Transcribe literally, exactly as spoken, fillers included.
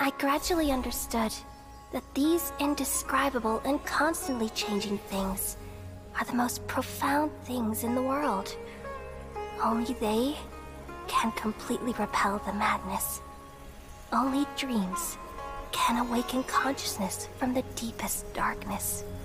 I gradually understood that these indescribable and constantly changing things are the most profound things in the world. Only they can completely repel the madness. Only dreams can awaken consciousness from the deepest darkness.